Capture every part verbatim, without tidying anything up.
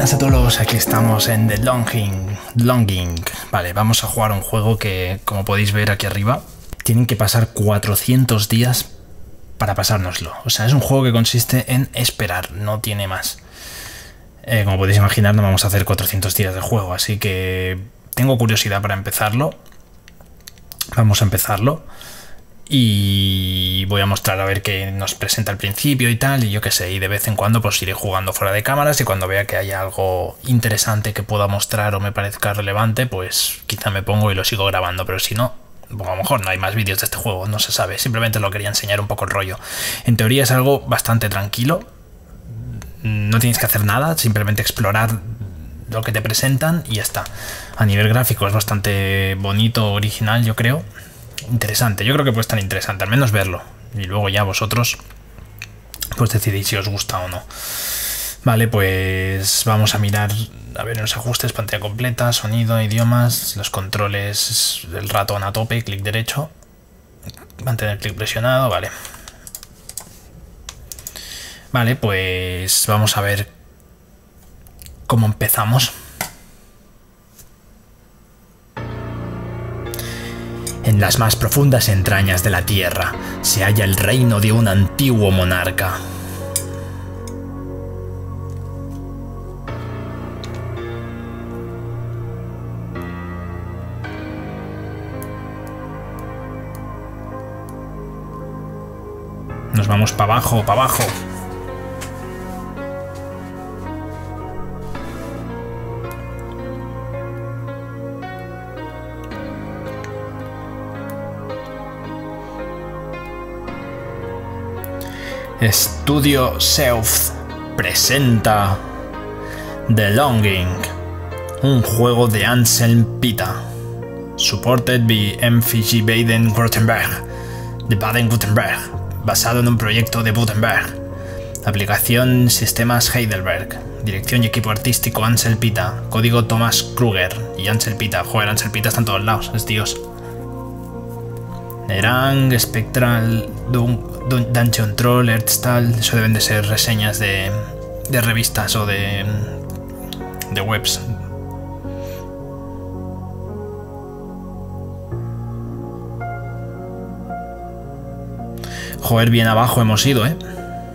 buenas a todos, aquí estamos en The Longing, Longing. Vale, vamos a jugar un juego que, como podéis ver aquí arriba, tienen que pasar cuatrocientos días para pasárnoslo. O sea, es un juego que consiste en esperar, no tiene más. Eh, como podéis imaginar, no vamos a hacer cuatrocientos días de juego, así que tengo curiosidad para empezarlo. Vamos a empezarlo. Y voy a mostrar a ver qué nos presenta al principio y tal, y yo qué sé, y de vez en cuando pues iré jugando fuera de cámaras, y cuando vea que haya algo interesante que pueda mostrar o me parezca relevante, pues quizá me pongo y lo sigo grabando, pero si no, pues a lo mejor no hay más vídeos de este juego, no se sabe, simplemente lo quería enseñar un poco el rollo. En teoría es algo bastante tranquilo, no tienes que hacer nada, simplemente explorar lo que te presentan y ya está. A nivel gráfico es bastante bonito, original, yo creo. Interesante, yo creo que puede estar interesante, al menos verlo, y luego ya vosotros pues decidís si os gusta o no. Vale, pues vamos a mirar, a ver, en los ajustes, pantalla completa, sonido, idiomas, los controles, el ratón a tope, clic derecho, mantener clic presionado, vale. Vale, pues vamos a ver cómo empezamos. En las más profundas entrañas de la tierra se halla el reino de un antiguo monarca. Nos vamos para abajo, para abajo. Estudio Seuth presenta The Longing, un juego de Anselm Pita, supported by M V G Baden-Württemberg, de Baden-Württemberg, basado en un proyecto de Württemberg. Aplicación Sistemas Heidelberg, dirección y equipo artístico Ansel Pita, código Thomas Kruger y Ansel Pita. Joder, Ansel Pita está en todos lados, es Dios. Nerang, Spectral, Dun Dungeon Troll, Earthstall, eso deben de ser reseñas de, de revistas o de, de webs. Joder, bien abajo hemos ido, ¿eh?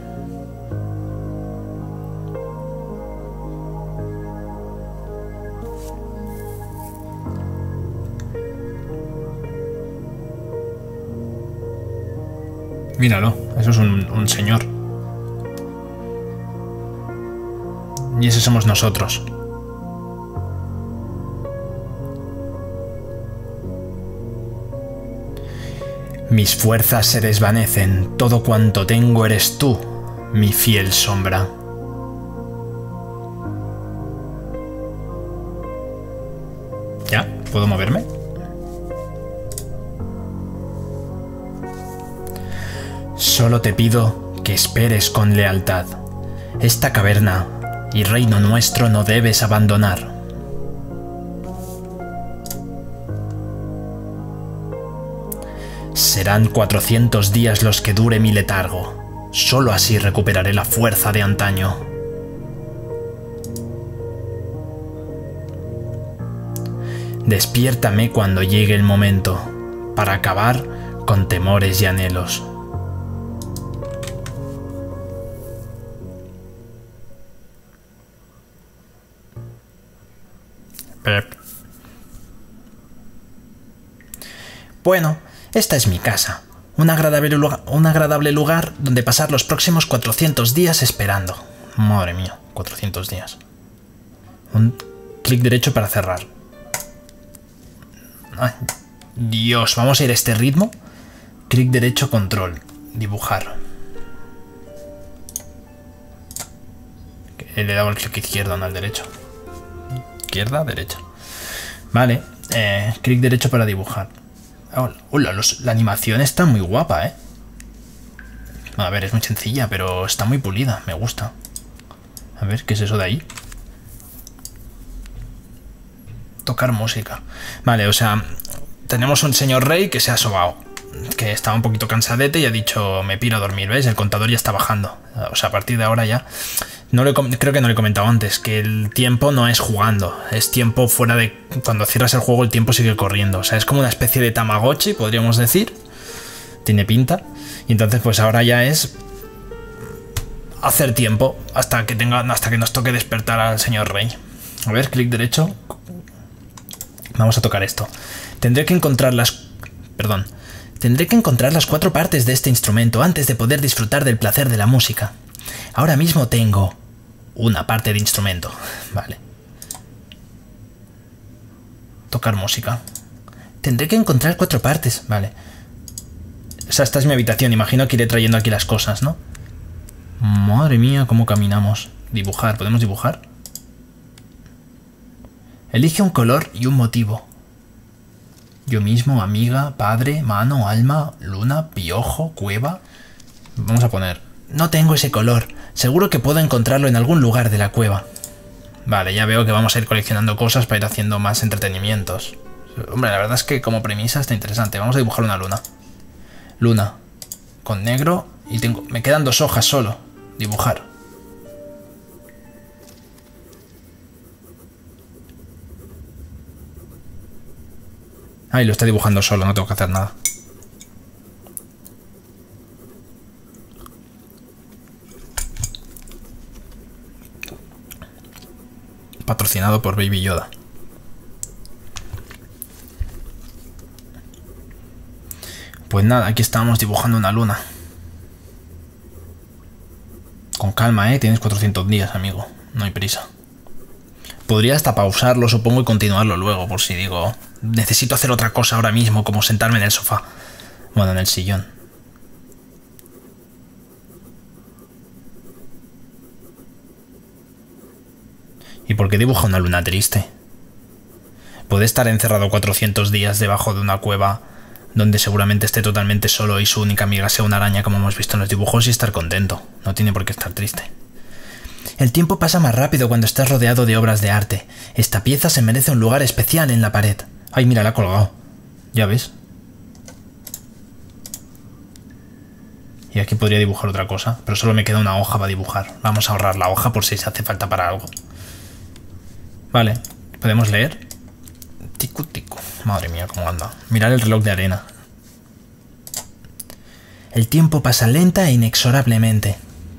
Míralo, eso es un, un señor. Y ese somos nosotros. Mis fuerzas se desvanecen, todo cuanto tengo eres tú, mi fiel sombra. ¿Ya? ¿Puedo moverme? Solo te pido que esperes con lealtad. Esta caverna y reino nuestro no debes abandonar. Serán cuatrocientos días los que dure mi letargo. Solo así recuperaré la fuerza de antaño. Despiértame cuando llegue el momento, para acabar con temores y anhelos. Bueno, esta es mi casa, un agradable, lugar, un agradable lugar donde pasar los próximos cuatrocientos días esperando. Madre mía, cuatrocientos días. Un clic derecho para cerrar. Ay, Dios, vamos a ir a este ritmo. Clic derecho, control, dibujar. Le he dado el clic izquierdo, no al derecho. Izquierda, derecha. Vale, eh, clic derecho para dibujar. Hola, los, la animación está muy guapa, ¿eh? A ver, es muy sencilla, pero está muy pulida, me gusta. A ver, ¿qué es eso de ahí? Tocar música. Vale, o sea, tenemos un señor rey que se ha sobao, que estaba un poquito cansadete y ha dicho, me piro a dormir, ¿ves? El contador ya está bajando. O sea, a partir de ahora ya No lo he, creo que no lo he comentado antes, que el tiempo no es jugando, es tiempo fuera de... Cuando cierras el juego el tiempo sigue corriendo, o sea, es como una especie de Tamagotchi, podríamos decir. Tiene pinta. Y entonces pues ahora ya es hacer tiempo hasta que, tenga, hasta que nos toque despertar al señor Rey. A ver, clic derecho. Vamos a tocar esto. Tendré que encontrar las... Perdón. Tendré que encontrar las cuatro partes de este instrumento antes de poder disfrutar del placer de la música. Ahora mismo tengo una parte de instrumento. Vale. Tocar música. Tendré que encontrar cuatro partes. Vale. O sea, esta es mi habitación. Imagino que iré trayendo aquí las cosas, ¿no? Madre mía, cómo caminamos. Dibujar. ¿Podemos dibujar? Elige un color y un motivo. Yo mismo, amiga, padre, mano, alma, luna, piojo, cueva. Vamos a poner... No tengo ese color. Seguro que puedo encontrarlo en algún lugar de la cueva. Vale, ya veo que vamos a ir coleccionando cosas para ir haciendo más entretenimientos. Hombre, la verdad es que como premisa está interesante. Vamos a dibujar una luna. Luna. Con negro. Y tengo... Me quedan dos hojas solo. Dibujar. Ay, lo está dibujando solo, no tengo que hacer nada. Patrocinado por Baby Yoda. Pues nada, aquí estamos dibujando una luna. Con calma, ¿eh? Tienes cuatrocientos días, amigo. No hay prisa. Podría hasta pausarlo, supongo, y continuarlo luego, por si digo... Necesito hacer otra cosa ahora mismo, como sentarme en el sofá. Bueno, en el sillón. ¿Y por qué dibuja una luna triste? Puede estar encerrado cuatrocientos días debajo de una cueva donde seguramente esté totalmente solo y su única amiga sea una araña, como hemos visto en los dibujos, y estar contento. No tiene por qué estar triste. El tiempo pasa más rápido cuando estás rodeado de obras de arte. Esta pieza se merece un lugar especial en la pared. Ay, mira, la ha colgado. ¿Ya ves? Y aquí podría dibujar otra cosa, pero solo me queda una hoja para dibujar. Vamos a ahorrar la hoja por si se hace falta para algo. Vale, ¿podemos leer? Ticu, ticu. Madre mía, cómo anda. Mirar el reloj de arena. El tiempo pasa lenta e inexorablemente.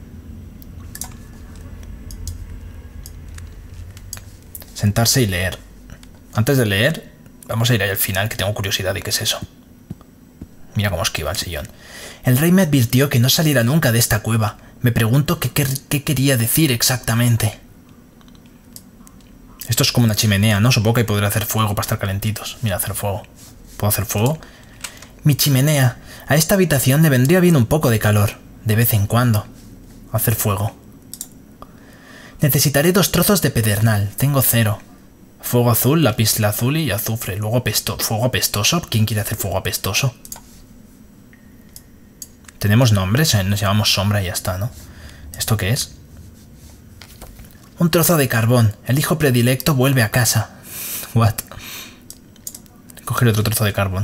Sentarse y leer. Antes de leer, vamos a ir ahí al final, que tengo curiosidad de qué es eso. Mira cómo esquiva el sillón. El rey me advirtió que no saliera nunca de esta cueva. Me pregunto qué, qué, qué quería decir exactamente. Esto es como una chimenea, ¿no? Supongo que podré hacer fuego para estar calentitos. Mira, hacer fuego. ¿Puedo hacer fuego? Mi chimenea. A esta habitación le vendría bien un poco de calor. De vez en cuando. Hacer fuego. Necesitaré dos trozos de pedernal. Tengo cero. Fuego azul, lápiz azul y azufre. Luego apesto fuego apestoso. ¿Quién quiere hacer fuego apestoso? Tenemos nombres. Nos llamamos sombra y ya está, ¿no? ¿Esto qué es? Un trozo de carbón. El hijo predilecto vuelve a casa. What? Coger otro trozo de carbón.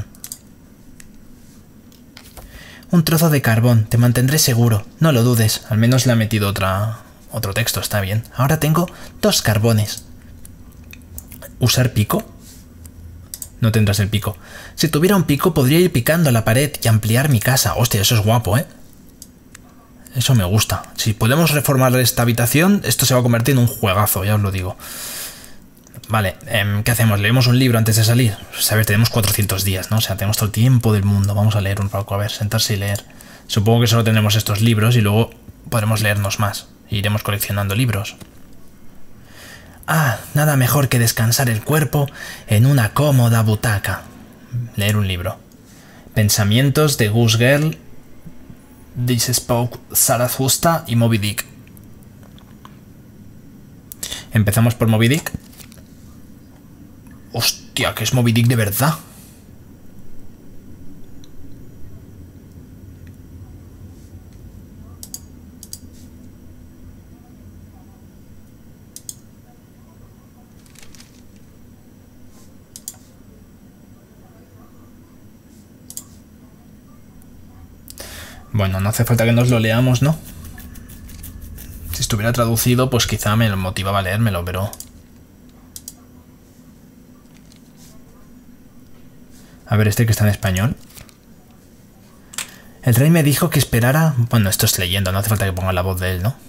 Un trozo de carbón. Te mantendré seguro. No lo dudes. Al menos le ha metido otra... Otro texto, está bien. Ahora tengo dos carbones. ¿Usar pico? No tendrás el pico. Si tuviera un pico podría ir picando la pared y ampliar mi casa. Hostia, eso es guapo, ¿eh? Eso me gusta. Si podemos reformar esta habitación, esto se va a convertir en un juegazo, ya os lo digo. Vale, eh, ¿qué hacemos? ¿Leemos un libro antes de salir? Pues a ver, tenemos cuatrocientos días, ¿no? O sea, tenemos todo el tiempo del mundo. Vamos a leer un poco, a ver, sentarse y leer. Supongo que solo tendremos estos libros y luego podremos leernos más. Iremos coleccionando libros. Ah, nada mejor que descansar el cuerpo en una cómoda butaca. Leer un libro. Pensamientos de Goose Girl, This Spoke Zarathustra y Moby Dick. Empezamos por Moby Dick. Hostia, que es Moby Dick de verdad. Bueno, no hace falta que nos lo leamos, ¿no? Si estuviera traducido, pues quizá me motivaba a leérmelo, pero... A ver, este que está en español. El rey me dijo que esperara... Bueno, esto es leyendo, no hace falta que ponga la voz de él, ¿no?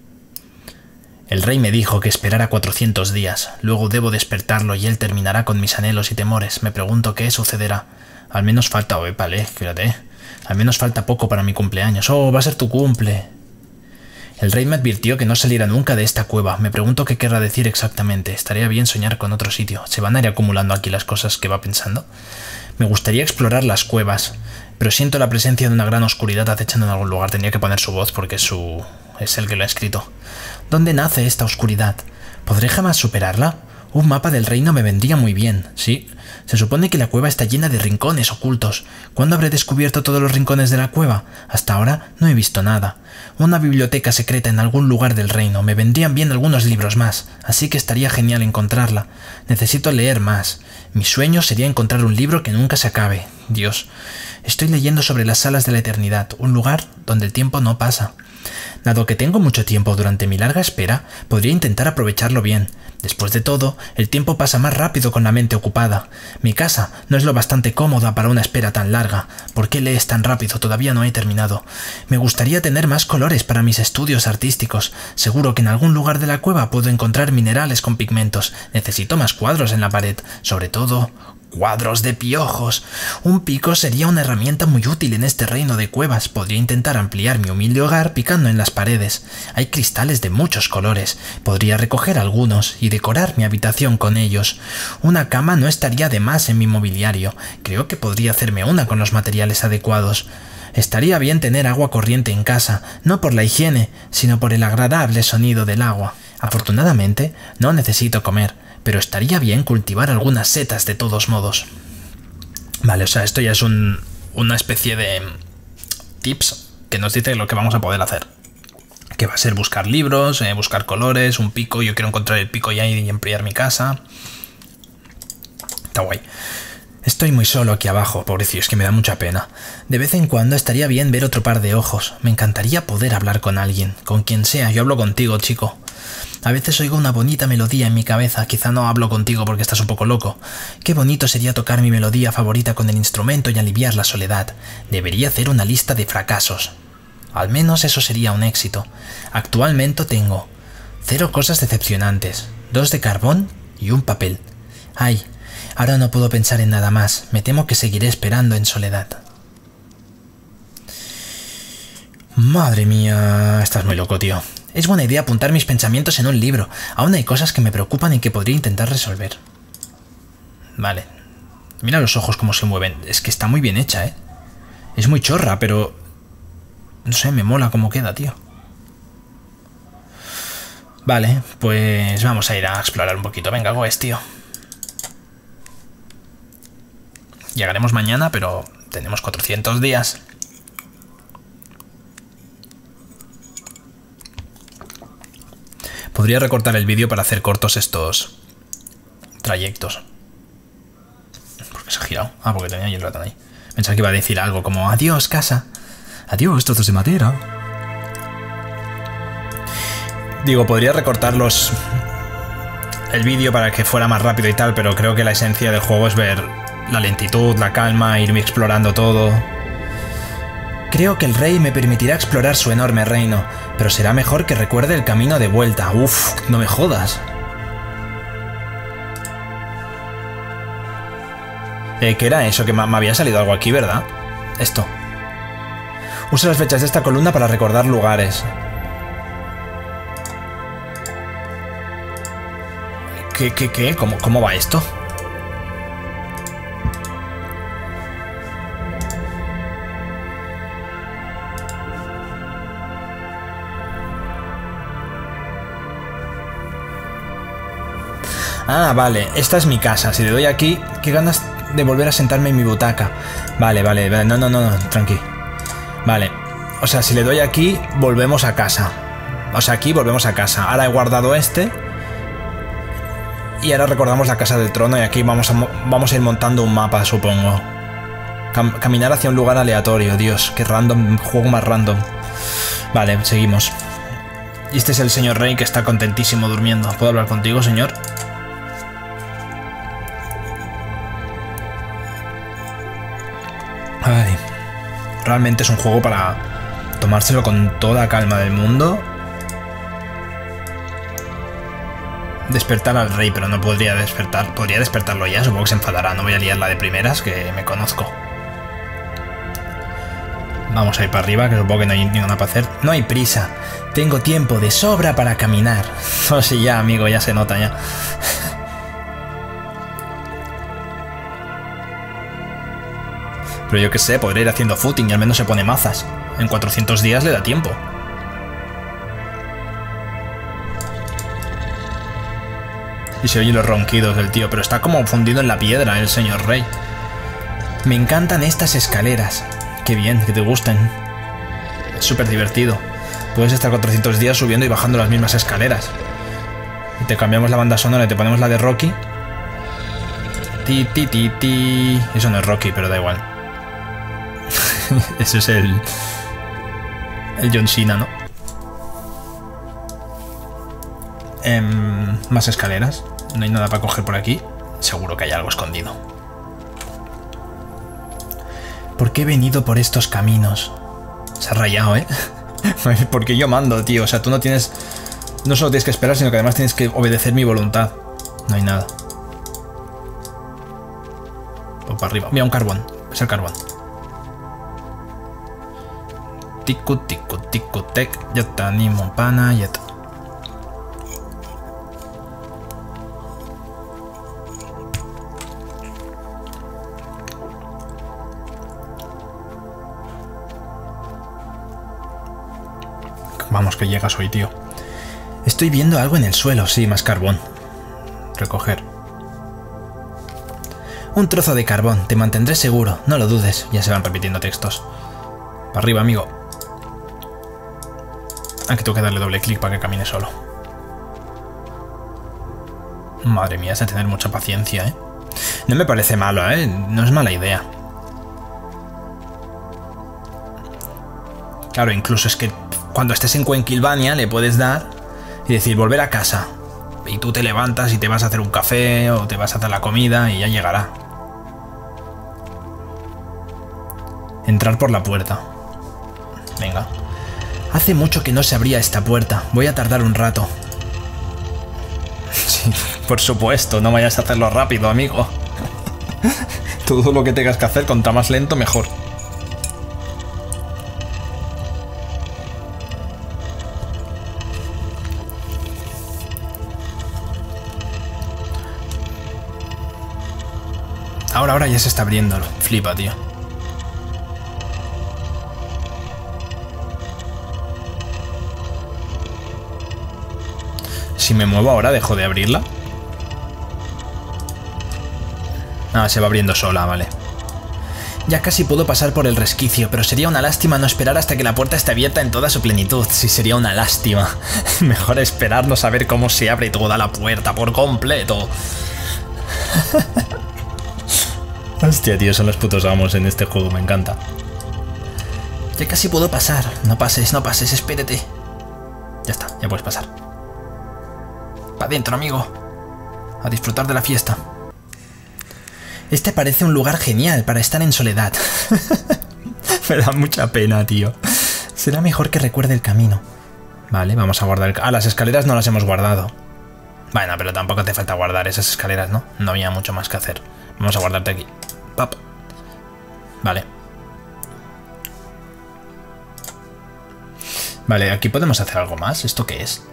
El rey me dijo que esperara cuatrocientos días. Luego debo despertarlo y él terminará con mis anhelos y temores. Me pregunto qué sucederá. Al menos falta... Oh, vale, fíjate. Al menos falta poco para mi cumpleaños. Oh, va a ser tu cumple. El rey me advirtió que no saliera nunca de esta cueva. Me pregunto qué querrá decir exactamente. Estaría bien soñar con otro sitio. ¿Se van a ir acumulando aquí las cosas que va pensando? Me gustaría explorar las cuevas, pero siento la presencia de una gran oscuridad acechando en algún lugar. Tendría que poner su voz porque su... es el que lo ha escrito. ¿Dónde nace esta oscuridad? ¿Podré jamás superarla? Un mapa del reino me vendría muy bien, sí. Se supone que la cueva está llena de rincones ocultos. ¿Cuándo habré descubierto todos los rincones de la cueva? Hasta ahora no he visto nada. Una biblioteca secreta en algún lugar del reino. Me vendrían bien algunos libros más, así que estaría genial encontrarla. Necesito leer más. Mi sueño sería encontrar un libro que nunca se acabe. Dios. Estoy leyendo sobre las salas de la eternidad, un lugar donde el tiempo no pasa. Dado que tengo mucho tiempo durante mi larga espera, podría intentar aprovecharlo bien. Después de todo, el tiempo pasa más rápido con la mente ocupada. Mi casa no es lo bastante cómoda para una espera tan larga. ¿Por qué lees tan rápido? Todavía no he terminado. Me gustaría tener más colores para mis estudios artísticos. Seguro que en algún lugar de la cueva puedo encontrar minerales con pigmentos. Necesito más cuadros en la pared. Sobre todo... ¡cuadros de piojos! Un pico sería una herramienta muy útil en este reino de cuevas. Podría intentar ampliar mi humilde hogar picando en las paredes. Hay cristales de muchos colores. Podría recoger algunos y decorar mi habitación con ellos. Una cama no estaría de más en mi mobiliario. Creo que podría hacerme una con los materiales adecuados. Estaría bien tener agua corriente en casa, no por la higiene, sino por el agradable sonido del agua. Afortunadamente, no necesito comer, pero estaría bien cultivar algunas setas de todos modos. Vale, o sea, esto ya es un, una especie de tips que nos dice lo que vamos a poder hacer. Que va a ser buscar libros, eh, buscar colores, un pico. Yo quiero encontrar el pico ya y ampliar mi casa. Está guay. Estoy muy solo aquí abajo, pobrecillo, es que me da mucha pena. De vez en cuando estaría bien ver otro par de ojos. Me encantaría poder hablar con alguien, con quien sea. Yo hablo contigo, chico. A veces oigo una bonita melodía en mi cabeza. Quizá no hablo contigo porque estás un poco loco. Qué bonito sería tocar mi melodía favorita con el instrumento y aliviar la soledad. Debería hacer una lista de fracasos. Al menos eso sería un éxito. Actualmente tengo cero cosas decepcionantes, dos de carbón y un papel. Ay, ahora no puedo pensar en nada más. Me temo que seguiré esperando en soledad. Madre mía, estás muy loco, tío. Es buena idea apuntar mis pensamientos en un libro. Aún hay cosas que me preocupan y que podría intentar resolver. Vale. Mira los ojos cómo se mueven. Es que está muy bien hecha, ¿eh? Es muy chorra, pero... no sé, me mola cómo queda, tío. Vale, pues vamos a ir a explorar un poquito. Venga, Goes, tío. Llegaremos mañana, pero tenemos cuatrocientos días. Podría recortar el vídeo para hacer cortos estos trayectos. ¿Por qué se ha girado? Ah, porque tenía ahí el ratón ahí. Pensaba que iba a decir algo como adiós, casa. Adiós, trozos de madera. Digo, podría recortarlos el vídeo para que fuera más rápido y tal, pero creo que la esencia del juego es ver la lentitud, la calma, irme explorando todo. Creo que el rey me permitirá explorar su enorme reino, pero será mejor que recuerde el camino de vuelta. Uf, no me jodas. Eh, ¿qué era eso? Que me había salido algo aquí, ¿verdad? Esto. Usa las flechas de esta columna para recordar lugares. ¿Qué, qué, qué? ¿Cómo, cómo va esto? Ah, vale, esta es mi casa. Si le doy aquí, qué ganas de volver a sentarme en mi butaca. Vale, vale, vale. No, no, no, no, tranqui. Vale, o sea, si le doy aquí, volvemos a casa. O sea, aquí volvemos a casa. Ahora he guardado este. Y ahora recordamos la casa del trono y aquí vamos a, vamos a ir montando un mapa, supongo. Cam caminar hacia un lugar aleatorio. Dios, qué random, juego más random. Vale, seguimos. Y este es el señor Rey que está contentísimo durmiendo. ¿Puedo hablar contigo, señor? Ay, realmente es un juego para tomárselo con toda calma del mundo. Despertar al rey, pero no podría despertar. Podría despertarlo ya, supongo que se enfadará. No voy a liarla de primeras, que me conozco. Vamos a ir para arriba, que supongo que no hay nada para hacer. No hay prisa. Tengo tiempo de sobra para caminar. Oh, sí, ya, amigo, ya se nota ya. Pero yo qué sé, podría ir haciendo footing y al menos se pone mazas. En cuatrocientos días le da tiempo. Y se oyen los ronquidos del tío, pero está como fundido en la piedra el señor Rey. Me encantan estas escaleras. Qué bien, que te gusten. Es súper divertido. Puedes estar cuatrocientos días subiendo y bajando las mismas escaleras. Y te cambiamos la banda sonora y te ponemos la de Rocky. Ti, ti, ti, ti. Eso no es Rocky, pero da igual. Ese es el... El John Cena, ¿no? Eh, más escaleras. No hay nada para coger por aquí. Seguro que hay algo escondido. ¿Por qué he venido por estos caminos? Se ha rayado, ¿eh? Porque yo mando, tío. O sea, tú no tienes... No solo tienes que esperar, sino que además tienes que obedecer mi voluntad. No hay nada. Voy para arriba. Mira, un carbón. Es el carbón. Ticu, ticu, ticu, tec. Ya te animo, pana, ya te... Vamos, que llegas hoy, tío. Estoy viendo algo en el suelo. Sí, más carbón. Recoger. Un trozo de carbón. Te mantendré seguro. No lo dudes. Ya se van repitiendo textos. Para arriba, amigo. Aquí tengo que darle doble clic para que camine solo. Madre mía, es de tener mucha paciencia, ¿eh? No me parece malo, ¿eh? No es mala idea. Claro, incluso es que cuando estés en Cuenquilvania le puedes dar y decir volver a casa. Y tú te levantas y te vas a hacer un café o te vas a hacer la comida y ya llegará. Entrar por la puerta. Venga. Hace mucho que no se abría esta puerta. Voy a tardar un rato. Sí, por supuesto. No vayas a hacerlo rápido, amigo. Todo lo que tengas que hacer, contra más lento, mejor. Ahora, ahora ya se está abriendo. Flipa, tío. Si me muevo ahora, ¿dejo de abrirla? Ah, se va abriendo sola, vale. Ya casi puedo pasar por el resquicio, pero sería una lástima no esperar hasta que la puerta esté abierta en toda su plenitud. Sí, sería una lástima. Mejor esperarnos a ver cómo se abre toda la puerta por completo. Hostia, tío, son los putos amos en este juego, me encanta. Ya casi puedo pasar. No pases, no pases, espérate. Ya está, ya puedes pasar. Pa' dentro, amigo. A disfrutar de la fiesta. Este parece un lugar genial para estar en soledad. Me da mucha pena, tío. Será mejor que recuerde el camino. Vale, vamos a guardar el... Ah, las escaleras no las hemos guardado. Bueno, pero tampoco te falta guardar esas escaleras, ¿no? No había mucho más que hacer. Vamos a guardarte aquí. Pap. Vale. Vale, aquí podemos hacer algo más. ¿Esto qué es?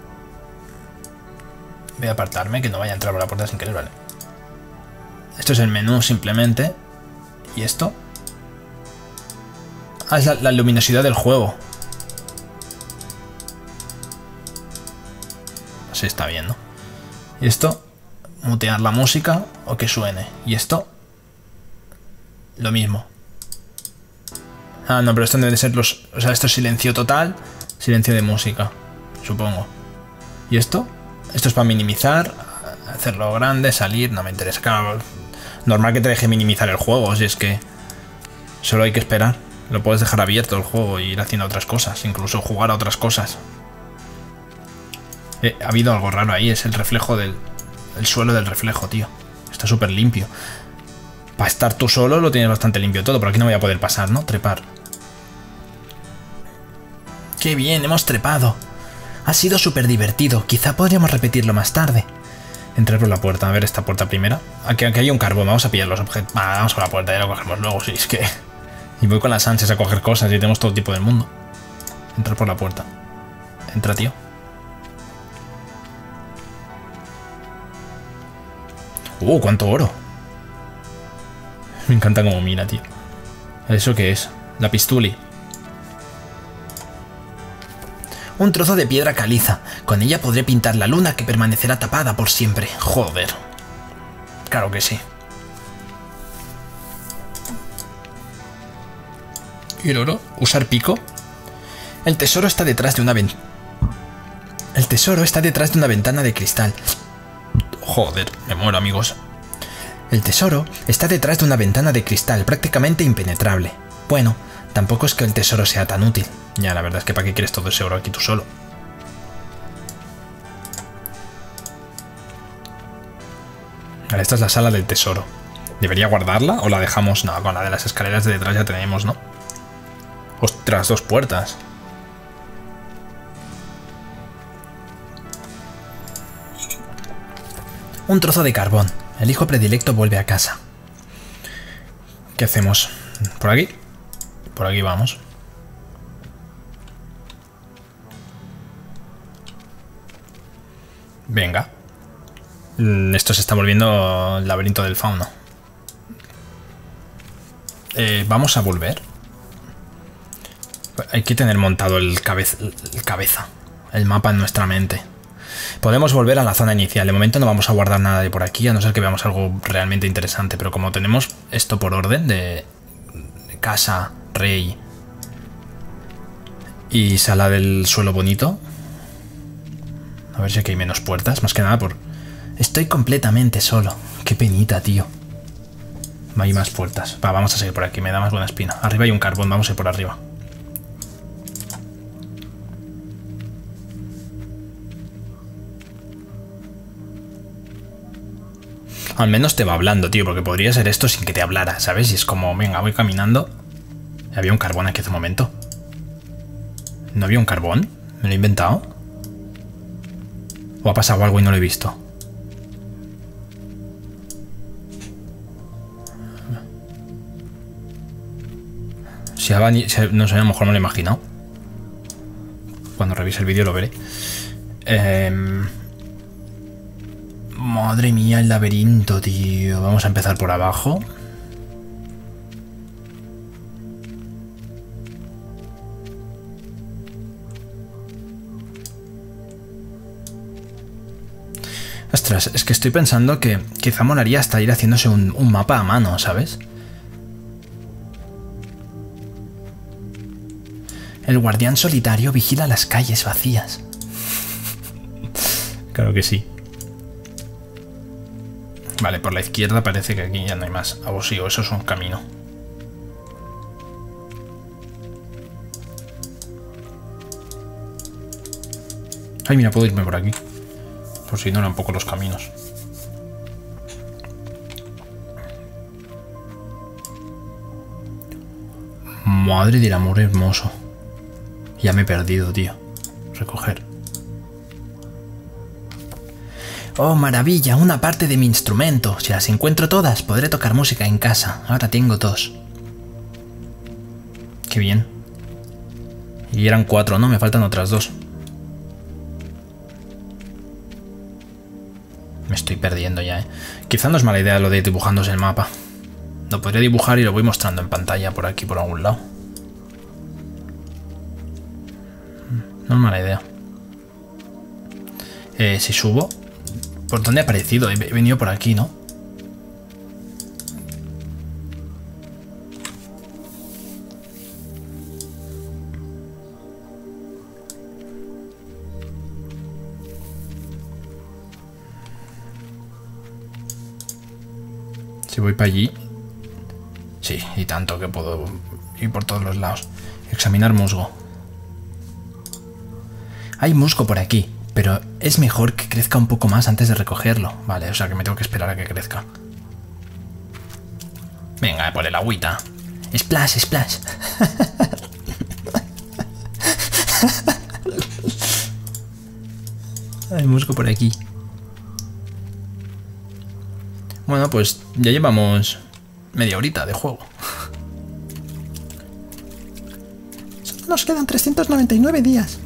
Voy a apartarme, que no vaya a entrar por la puerta sin querer, vale. Esto es el menú simplemente. ¿Y esto? Ah, es la, la luminosidad del juego. Así está bien, ¿no? Y esto, mutear la música o que suene. Y esto, lo mismo. Ah, no, pero esto debe de ser los... O sea, esto es silencio total, silencio de música, supongo. ¿Y esto? Esto es para minimizar, hacerlo grande, salir, no me interesa. Claro, normal que te deje minimizar el juego, si es que solo hay que esperar. Lo puedes dejar abierto el juego e ir haciendo otras cosas, incluso jugar a otras cosas. Eh, ha habido algo raro ahí, es el reflejo del... El suelo del reflejo, tío. Está súper limpio. Para estar tú solo lo tienes bastante limpio todo. Por aquí no voy a poder pasar, ¿no? Trepar. ¡Qué bien! ¡Hemos trepado! Ha sido súper divertido. Quizá podríamos repetirlo más tarde. Entrar por la puerta. A ver esta puerta primera. Aquí, aquí hay un carbón. Vamos a pillar los objetos. Ah, vamos por la puerta. Ya lo cogemos luego. Sí, es que... Y voy con las ansias a coger cosas y tenemos todo tipo del mundo. Entrar por la puerta. Entra, tío. ¡Uh! ¡Cuánto oro! Me encanta cómo mira, tío. ¿Eso qué es? La pistuli. Un trozo de piedra caliza. Con ella podré pintar la luna que permanecerá tapada por siempre. Joder. Claro que sí. ¿Y el oro? ¿Usar pico? El tesoro está detrás de una ventana. El tesoro está detrás de una ventana de cristal. Joder, me muero, amigos. El tesoro está detrás de una ventana de cristal prácticamente impenetrable. Bueno, tampoco es que el tesoro sea tan útil. Ya, la verdad es que ¿para qué quieres todo ese oro aquí tú solo? Vale, esta es la sala del tesoro. ¿Debería guardarla o la dejamos? No, con la de las escaleras de detrás ya tenemos, ¿no? Ostras, dos puertas. Un trozo de carbón. El hijo predilecto vuelve a casa. ¿Qué hacemos? ¿Por aquí? Por aquí vamos. Venga. Esto se está volviendo el laberinto del fauno. Eh, vamos a volver. Hay que tener montado el, cabeza, el cabeza, el mapa en nuestra mente. Podemos volver a la zona inicial. De momento no vamos a guardar nada de por aquí, a no ser que veamos algo realmente interesante. Pero como tenemos esto por orden de, de casa, rey y sala del suelo bonito. A ver si aquí hay menos puertas. Más que nada por... Estoy completamente solo. Qué penita, tío. Hay más puertas. Va, vamos a seguir por aquí. Me da más buena espina. Arriba hay un carbón. Vamos a ir por arriba. Al menos te va hablando, tío, porque podría ser esto sin que te hablara, ¿sabes? Y es como, venga, voy caminando. Había un carbón aquí hace un momento. ¿No había un carbón? ¿Me lo he inventado? ¿O ha pasado algo y no lo he visto? Si ha si, no sé, a lo mejor me lo he imaginado. Cuando revise el vídeo lo veré. Eh... Madre mía, el laberinto, tío. Vamos a empezar por abajo. Ostras, es que estoy pensando que quizá molaría hasta ir haciéndose un, un mapa a mano, ¿sabes? El guardián solitario vigila las calles vacías. Claro que sí. Vale, por la izquierda parece que aquí ya no hay más. Ah, sí, o eso es un camino. Ay, mira, puedo irme por aquí. Por si no eran poco los caminos. Madre del amor hermoso. Ya me he perdido, tío. Recoger. Oh, maravilla, una parte de mi instrumento. Si las encuentro todas, podré tocar música en casa. Ahora tengo dos. Qué bien. Y eran cuatro, ¿no? Me faltan otras dos. Me estoy perdiendo ya, ¿eh? Quizá no es mala idea lo de ir dibujándose el mapa. Lo podría dibujar y lo voy mostrando en pantalla por aquí, por algún lado. No es mala idea. Eh, si subo... ¿Por dónde he aparecido? He venido por aquí, ¿no? Si voy para allí... Sí, y tanto que puedo ir por todos los lados. Examinar musgo. Hay musgo por aquí. Pero es mejor que crezca un poco más antes de recogerlo. Vale, o sea que me tengo que esperar a que crezca. Venga, por el agüita. Splash, splash. Hay musgo por aquí. Bueno, pues ya llevamos media horita de juego. Solo nos quedan trescientos noventa y nueve días.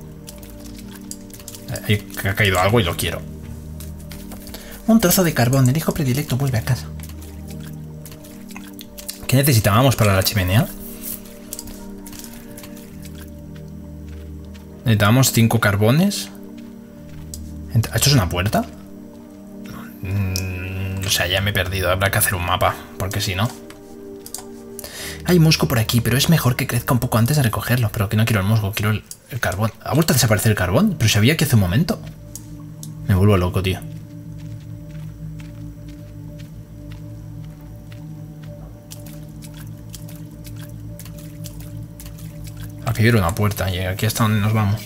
Eh, ha caído algo y lo quiero. Un trozo de carbón. El hijo predilecto vuelve a casa. ¿Qué necesitábamos para la chimenea? Necesitábamos cinco carbones. ¿Esto es una puerta? Mm, o sea, ya me he perdido. Habrá que hacer un mapa, porque si no... Hay musgo por aquí, pero es mejor que crezca un poco antes de recogerlo. Pero que no quiero el musgo, quiero el, el carbón. ¿Ha vuelto a desaparecer el carbón? Pero sabía que hace un momento. Me vuelvo loco, tío. Aquí viene una puerta y aquí hasta donde nos vamos.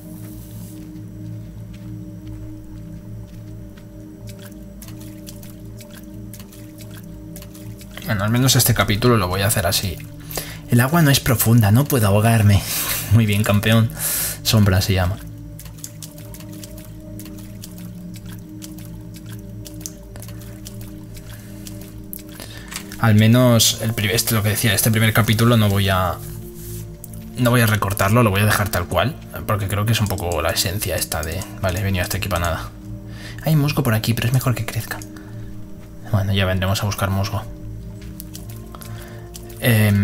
Bueno, al menos este capítulo lo voy a hacer así. El agua no es profunda, no puedo ahogarme. Muy bien, campeón. Sombra se llama. Al menos el primer, este, lo que decía, este primer capítulo no voy a... No voy a recortarlo, lo voy a dejar tal cual. Porque creo que es un poco la esencia esta de... Vale, he venido hasta aquí para nada. Hay musgo por aquí, pero es mejor que crezca. Bueno, ya vendremos a buscar musgo. Eh,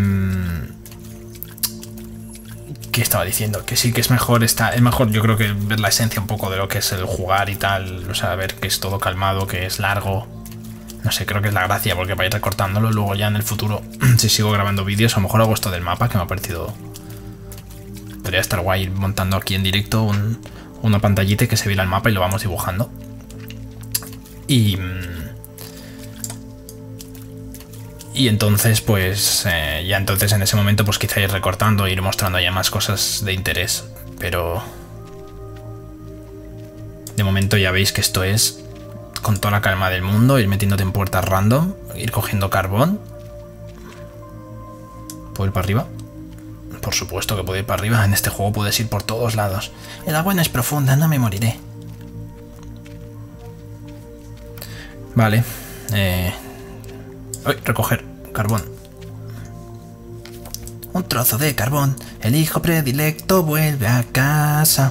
¿Qué estaba diciendo? Que sí que es mejor, está, es mejor yo creo que ver la esencia un poco de lo que es el jugar y tal. O sea, ver que es todo calmado, que es largo. No sé, creo que es la gracia, porque para ir recortándolo luego ya en el futuro, si sigo grabando vídeos, a lo mejor hago esto del mapa, que me ha parecido... Podría estar guay ir montando aquí en directo un, una pantallita y que se viera el mapa y lo vamos dibujando. Y... Y entonces, pues, eh, ya entonces en ese momento, pues quizá ir recortando, ir mostrando ya más cosas de interés. Pero... De momento ya veis que esto es con toda la calma del mundo, ir metiéndote en puertas random, ir cogiendo carbón. ¿Puedo ir para arriba? Por supuesto que puedo ir para arriba, en este juego puedes ir por todos lados. El agua no es profunda, no me moriré. Vale. Eh... Uy, recoger carbón. Un trozo de carbón. El hijo predilecto vuelve a casa.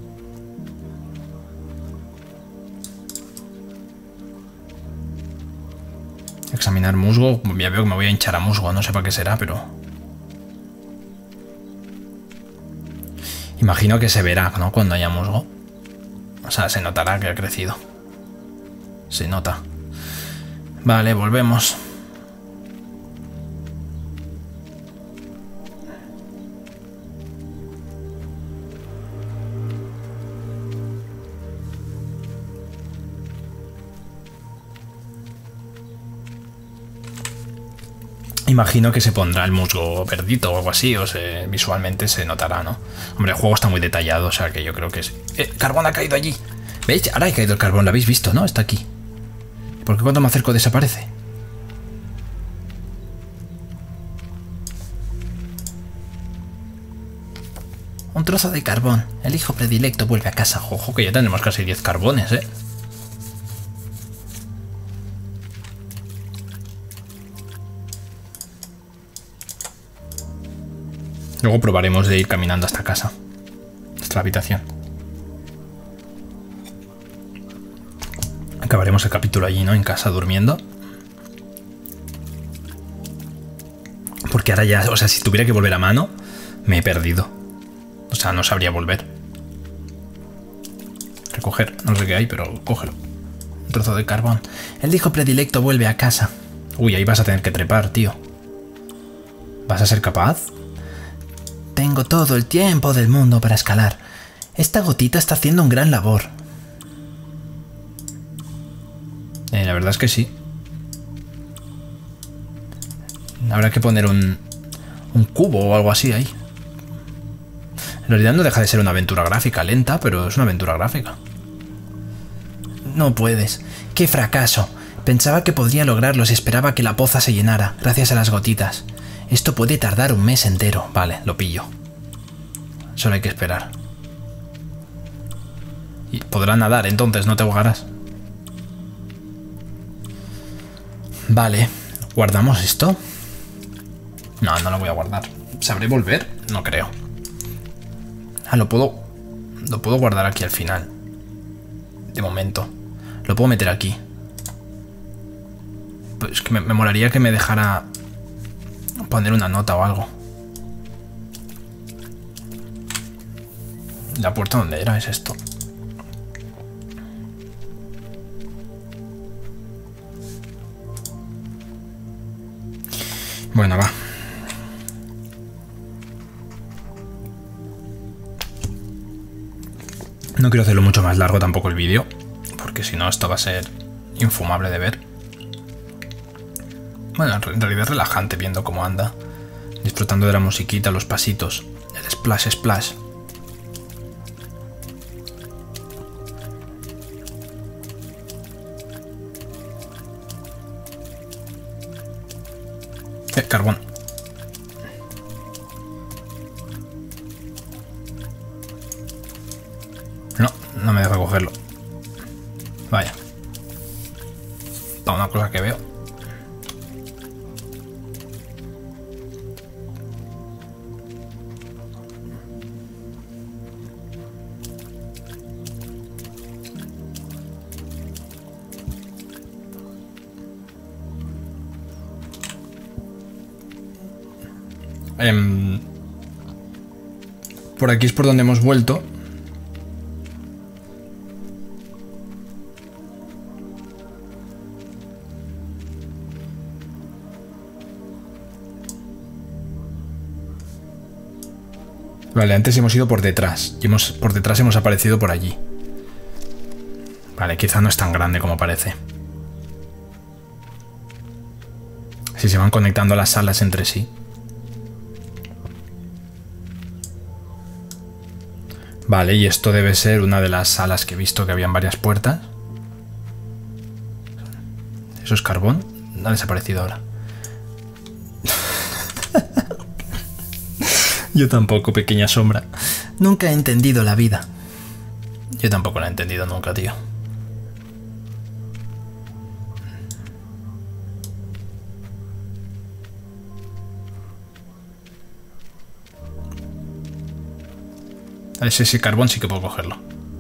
Examinar musgo. Ya veo que me voy a hinchar a musgo. No sé para qué será, pero... Imagino que se verá, ¿no? Cuando haya musgo. O sea, se notará que ha crecido. Se nota. Vale, volvemos. Imagino que se pondrá el musgo verdito o algo así, o se, visualmente se notará, ¿no? Hombre, el juego está muy detallado, o sea que yo creo que es... ¡Eh! ¡Carbón ha caído allí! ¿Veis? Ahora ha caído el carbón, lo habéis visto, ¿no? Está aquí. ¿Por qué cuando me acerco desaparece? Un trozo de carbón. El hijo predilecto vuelve a casa. Ojo, que ya tenemos casi diez carbones, ¿eh? Luego probaremos de ir caminando hasta casa. Hasta la habitación. Acabaremos el capítulo allí, ¿no? En casa, durmiendo. Porque ahora ya... O sea, si tuviera que volver a mano, me he perdido. O sea, no sabría volver. Recoger. No sé qué hay, pero cógelo. Un trozo de carbón. El hijo predilecto vuelve a casa. Uy, ahí vas a tener que trepar, tío. ¿Vas a ser capaz? Tengo todo el tiempo del mundo para escalar. Esta gotita está haciendo un gran labor. Eh, la verdad es que sí. Habrá que poner un, un cubo o algo así ahí. realidad no deja de ser una aventura gráfica, lenta, pero es una aventura gráfica. No puedes. ¡Qué fracaso! Pensaba que podría lograrlo si esperaba que la poza se llenara, gracias a las gotitas. Esto puede tardar un mes entero. Vale, lo pillo. Solo hay que esperar. Y podrás nadar, entonces no te ahogarás. Vale, ¿guardamos esto? No, no lo voy a guardar. ¿Sabré volver? No creo. Ah, lo puedo... Lo puedo guardar aquí al final. De momento. Lo puedo meter aquí. Pues que me, me molaría que me dejara poner una nota o algo. ¿La puerta dónde era? ¿Es esto? Bueno, va. No quiero hacerlo mucho más largo tampoco el vídeo, porque si no esto va a ser infumable de ver. Bueno, en realidad es relajante viendo cómo anda, disfrutando de la musiquita, los pasitos, el splash splash. Eh, carbón. No, no me deja cogerlo. Vaya. Para una cosa que veo. Eh, por aquí es por donde hemos vuelto. Vale, antes hemos ido por detrás y hemos, por detrás hemos aparecido por allí. Vale, quizá no es tan grande como parece. Si se van conectando las salas entre sí. Vale, y esto debe ser una de las salas que he visto que habían varias puertas. ¿Eso es carbón? Ha desaparecido ahora. Yo tampoco, pequeña sombra. Nunca he entendido la vida. Yo tampoco la he entendido nunca, tío. A ver si ese carbón sí que puedo cogerlo.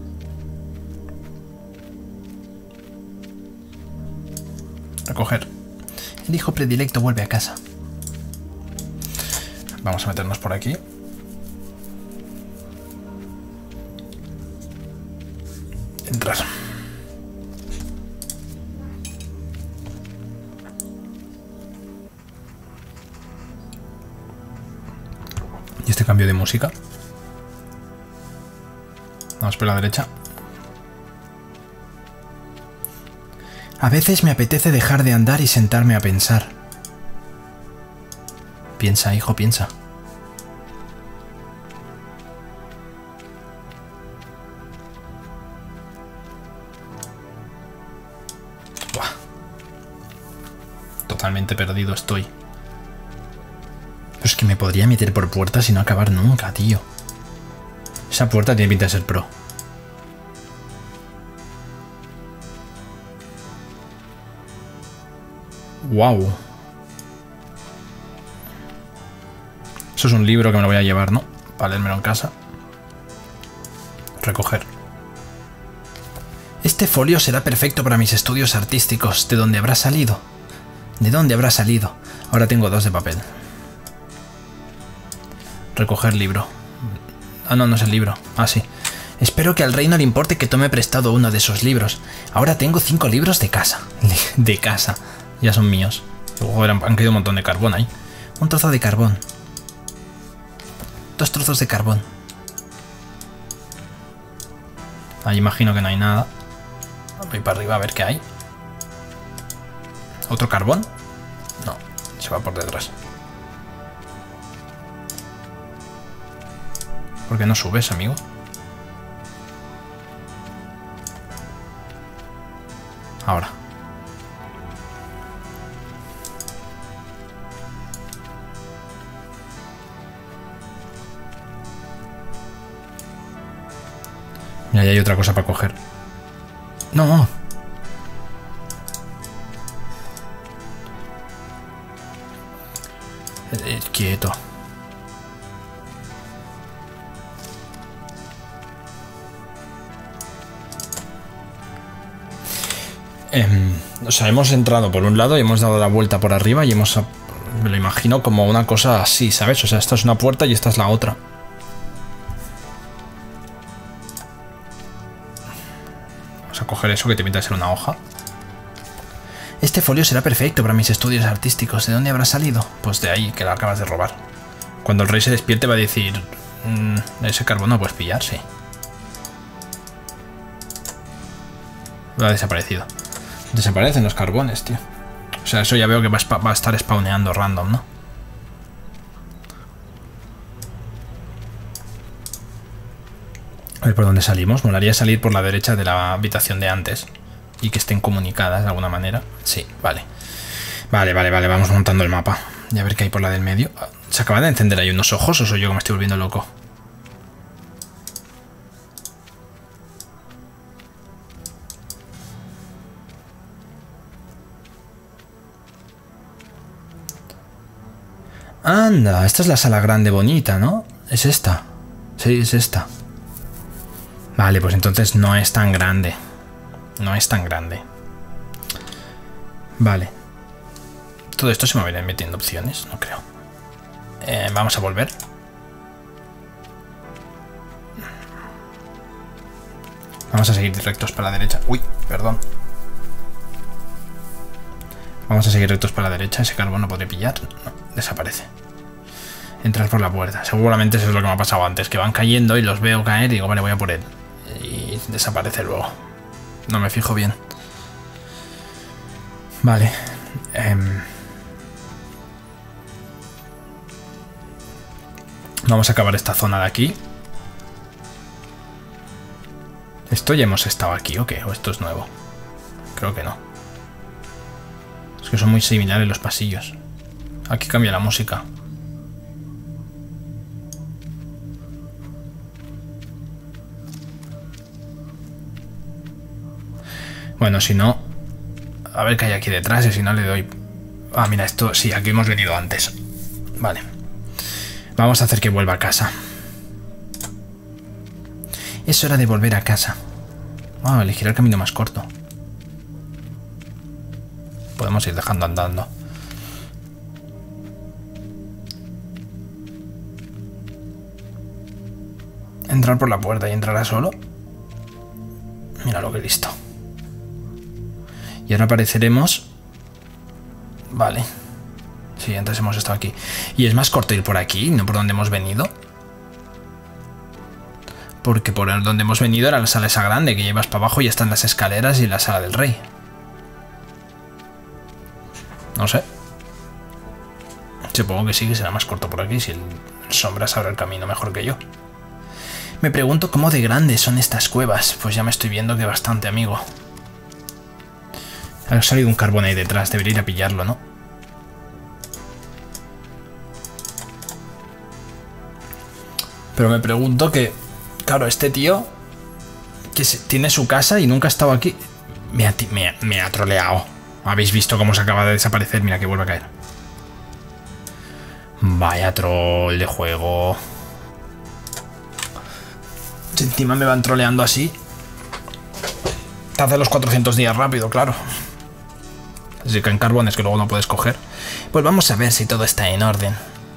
Recoger. El hijo predilecto vuelve a casa. Vamos a meternos por aquí. Entrar. ¿Y este cambio de música? Vamos por la derecha. A veces me apetece dejar de andar y sentarme a pensar. Piensa, hijo, piensa. Buah. Totalmente perdido estoy. Pero es que me podría meter por puertas y no acabar nunca, tío. Esa puerta tiene pinta de ser pro. Wow. Eso es un libro que me lo voy a llevar, ¿no? Para leérmelo en casa. Recoger. Este folio será perfecto para mis estudios artísticos. ¿De dónde habrá salido? ¿De dónde habrá salido? Ahora tengo dos de papel. Recoger libro. Ah, no, no es el libro. Ah, sí. Espero que al rey no le importe que tome prestado uno de esos libros. Ahora tengo cinco libros de casa. De casa. Ya son míos. Joder, han caído un montón de carbón ahí. Un trozo de carbón. Dos trozos de carbón. Ahí imagino que no hay nada. Voy para arriba a ver qué hay. ¿Otro carbón? No, se va por detrás. ¿Por qué no subes, amigo? Ahora. Mira, ahí hay otra cosa para coger. No. Eh, quieto. Eh, o sea, hemos entrado por un lado y hemos dado la vuelta por arriba y hemos... Me lo imagino como una cosa así, ¿sabes? O sea, esta es una puerta y esta es la otra. Vamos a coger eso que te pinta ser una hoja. Este folio será perfecto para mis estudios artísticos. ¿De dónde habrá salido? Pues de ahí, que la acabas de robar. Cuando el rey se despierte va a decir... Mmm, ese carbón no puedes pillar, sí. Ha desaparecido. Desaparecen los carbones, tío. O sea, eso ya veo que va a, va a estar spawneando random, ¿no? A ver por dónde salimos. Molaría salir por la derecha de la habitación de antes. Y que estén comunicadas de alguna manera. Sí, vale. Vale, vale, vale. Vamos montando el mapa. Y a ver qué hay por la del medio. ¿Se acaban de encender ahí unos ojos o soy yo que me estoy volviendo loco? Anda, esta es la sala grande bonita, ¿no? Es esta. Sí, es esta. Vale, pues entonces no es tan grande. No es tan grande. Vale. Todo esto se me va a ir metiendo opciones, no creo. Eh, vamos a volver. Vamos a seguir rectos para la derecha. Uy, perdón. Vamos a seguir rectos para la derecha. Ese carbón no podré pillar. No, desaparece. Entrar por la puerta. Seguramente eso es lo que me ha pasado antes. Que van cayendo y los veo caer y digo, vale, voy a por él. Y desaparece luego. No me fijo bien. Vale. Eh... Vamos a acabar esta zona de aquí. ¿Esto ya hemos estado aquí o qué? ¿O esto es nuevo? Creo que no. Es que son muy similares los pasillos. Aquí cambia la música. Bueno, si no... A ver qué hay aquí detrás y si no le doy... Ah, mira, esto... Sí, aquí hemos venido antes. Vale. Vamos a hacer que vuelva a casa. Es hora de volver a casa. Ah, oh, elegiré el camino más corto. Podemos ir dejando andando. Entrar por la puerta y entrará solo. Mira lo que listo. Y ahora apareceremos... Vale. Sí, antes hemos estado aquí. Y es más corto ir por aquí, no por donde hemos venido. Porque por donde hemos venido era la sala esa grande, que llevas para abajo y están las escaleras y la sala del rey. No sé. Supongo que sí, que será más corto por aquí, si el sombra sabrá el camino mejor que yo. Me pregunto cómo de grandes son estas cuevas. Pues ya me estoy viendo que bastante, amigo. Ha salido un carbón ahí detrás, debería ir a pillarlo, ¿no? Pero me pregunto que... Claro, este tío... Que tiene su casa y nunca ha estado aquí... Me ha, me, me ha troleado. ¿Habéis visto cómo se acaba de desaparecer? Mira que vuelve a caer. Vaya troll de juego. Si encima me van troleando así... Te hace los cuatrocientos días rápido, claro. Así que en carbones que luego no puedes coger. Pues vamos a ver si todo está en orden.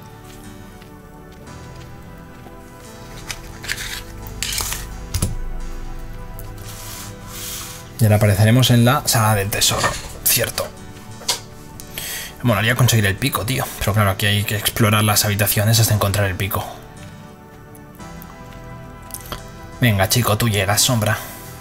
Y ahora apareceremos en la sala del tesoro. Cierto. Me molaría conseguir el pico, tío. Pero claro, aquí hay que explorar las habitaciones hasta encontrar el pico. Venga, chico, tú llegas, sombra.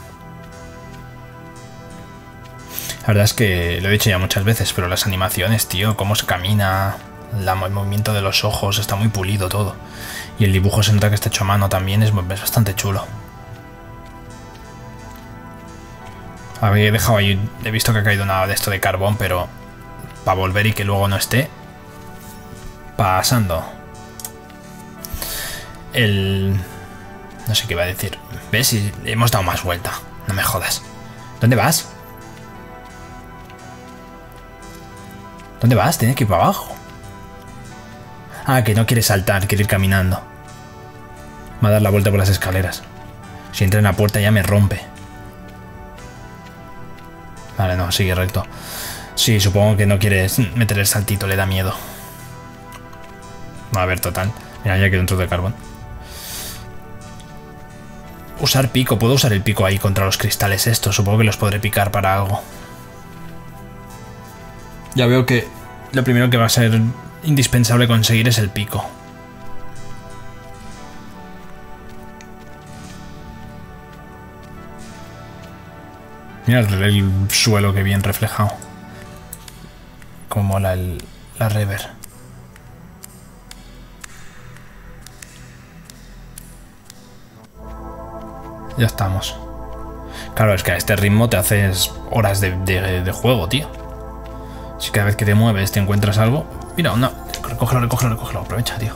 La verdad es que lo he dicho ya muchas veces, pero las animaciones, tío, cómo se camina, la, el movimiento de los ojos, está muy pulido todo. Y el dibujo se nota que está hecho a mano también, es, es bastante chulo. Había dejado ahí, he visto que ha caído nada de esto de carbón, pero para volver y que luego no esté. Pasando. El... No sé qué iba a decir. ¿Ves? Y hemos dado más vuelta. No me jodas. ¿Dónde vas? ¿Dónde vas? Tienes que ir para abajo. Ah, que no quiere saltar, quiere ir caminando. Va a dar la vuelta por las escaleras. Si entra en la puerta ya me rompe. Vale, no, sigue recto. Sí, supongo que no quieres meter el saltito, le da miedo. A ver, total. Mira, ya quedó un trozo de carbón. Usar pico. Puedo usar el pico ahí contra los cristales estos. Supongo que los podré picar para algo. Ya veo que lo primero que va a ser indispensable conseguir es el pico. Mira el, el suelo que bien reflejado. Como mola el, la rever. Ya estamos. Claro, es que a este ritmo te haces horas de, de, de juego, tío. Si cada vez que te mueves te encuentras algo... Mira, no, recógelo, recógelo, recógelo. Aprovecha, tío.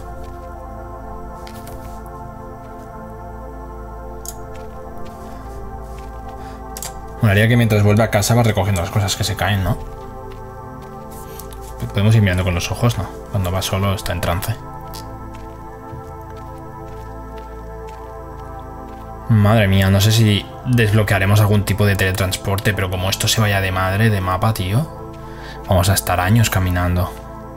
Molaría que mientras vuelve a casa va recogiendo las cosas que se caen, ¿no? Podemos ir mirando con los ojos, ¿no? Cuando va solo está en trance. Madre mía, no sé si desbloquearemos algún tipo de teletransporte, pero como esto se vaya de madre de mapa, tío, vamos a estar años caminando.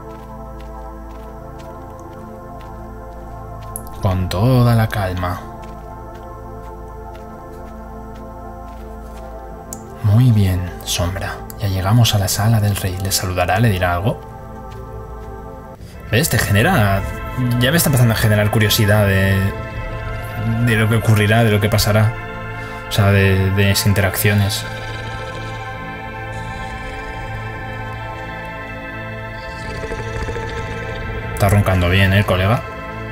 Con toda la calma. Muy bien, Sombra. Ya llegamos a la sala del rey. ¿Le saludará? ¿Le dirá algo? ¿Ves? Te genera... Ya me está empezando a generar curiosidad de... de lo que ocurrirá, de lo que pasará. O sea, de, de esas interacciones. Está roncando bien, ¿eh, colega?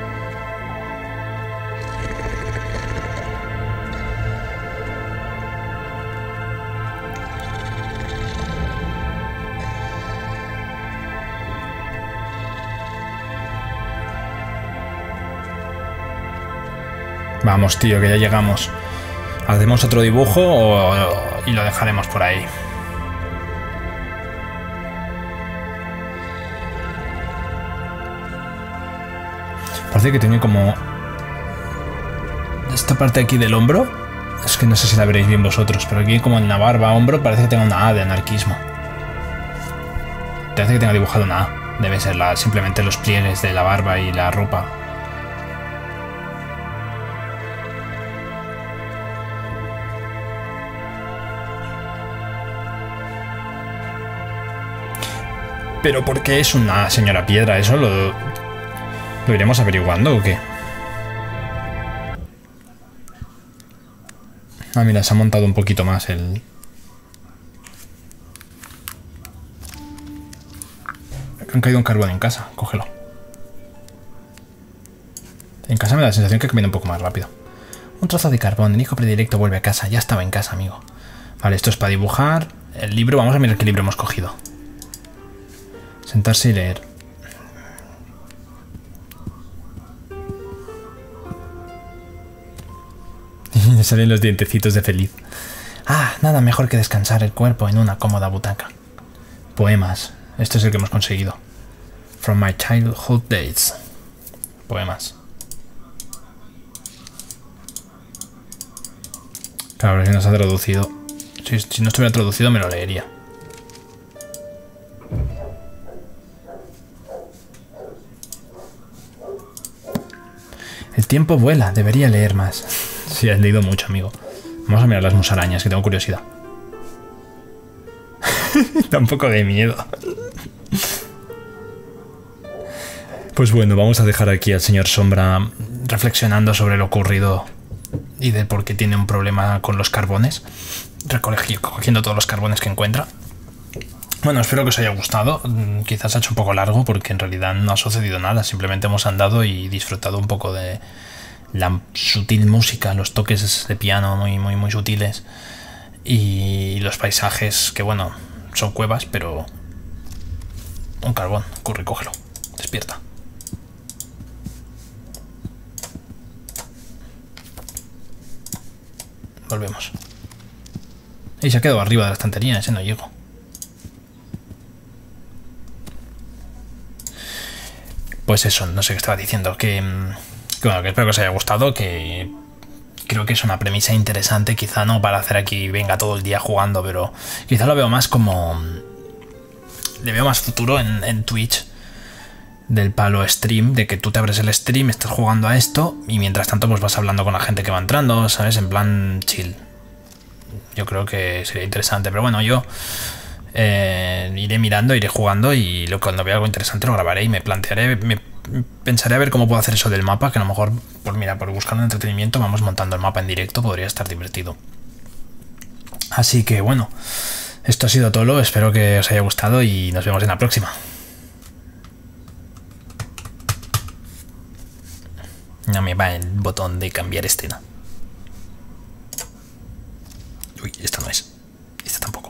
Vamos, tío, que ya llegamos. ¿Hacemos otro dibujo o, y lo dejaremos por ahí? Parece que tiene como... Esta parte aquí del hombro, es que no sé si la veréis bien vosotros, pero aquí como en la barba, hombro, parece que tenga una A de anarquismo. Parece que tenga dibujado una A. Debe ser la, simplemente los pliegues de la barba y la ropa. ¿Pero por qué es una señora piedra? ¿Eso lo, lo iremos averiguando o qué? Ah, mira, se ha montado un poquito más el... Han caído un carbón en casa, cógelo. En casa me da la sensación que camina un poco más rápido. Un trozo de carbón, el hijo predilecto vuelve a casa. Ya estaba en casa, amigo. Vale, esto es para dibujar. El libro, vamos a mirar qué libro hemos cogido. Sentarse y leer. Y le salen los dientecitos de feliz. Ah, nada mejor que descansar el cuerpo en una cómoda butaca. Poemas. Este es el que hemos conseguido. From my childhood days. Poemas. Claro, si no se ha traducido. Si, si no estuviera traducido me lo leería. El tiempo vuela, debería leer más. Sí, has leído mucho, amigo. Vamos a mirar las musarañas, que tengo curiosidad. Da un poco de miedo. Pues bueno, vamos a dejar aquí al señor Sombra reflexionando sobre lo ocurrido y de por qué tiene un problema con los carbones, recogiendo todos los carbones que encuentra. Bueno, espero que os haya gustado. Quizás ha hecho un poco largo porque en realidad no ha sucedido nada. Simplemente hemos andado y disfrutado un poco de la sutil música, los toques de piano muy, muy, muy sutiles y los paisajes que, bueno, son cuevas, pero... Un carbón, corre, cógelo. Despierta. Volvemos. Y se ha quedado arriba de la estantería, ese no llego. Pues eso, no sé qué estaba diciendo, que, que bueno, que espero que os haya gustado, que creo que es una premisa interesante, quizá no para hacer aquí, venga, todo el día jugando, pero quizá lo veo más como... Le veo más futuro en, en Twitch, del palo stream, de que tú te abres el stream, estás jugando a esto, y mientras tanto pues vas hablando con la gente que va entrando, ¿sabes? En plan chill. Yo creo que sería interesante, pero bueno, yo... Eh, iré mirando, iré jugando y lo, cuando vea algo interesante lo grabaré y me plantearé, me pensaré a ver cómo puedo hacer eso del mapa, que a lo mejor, pues mira, por buscar un entretenimiento vamos montando el mapa en directo, podría estar divertido. Así que bueno, esto ha sido todo, espero que os haya gustado y nos vemos en la próxima. No me va el botón de cambiar escena. Uy, esta no es, esta tampoco.